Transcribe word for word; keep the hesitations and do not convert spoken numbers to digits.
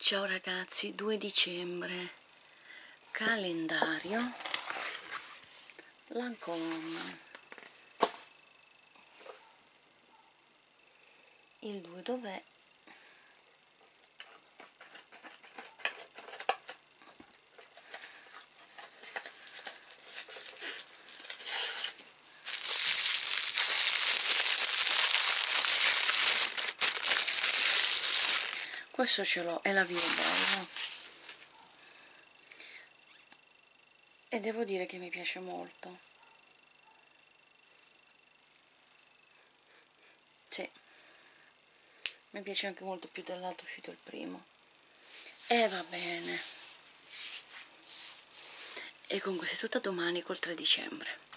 Ciao ragazzi, due dicembre, calendario, Lancôme, il due dov'è? Questo ce l'ho, è la Viobello e devo dire che mi piace molto. Sì, mi piace anche molto più dell'altro uscito il primo. E va bene. E comunque è tutta domani col tre dicembre.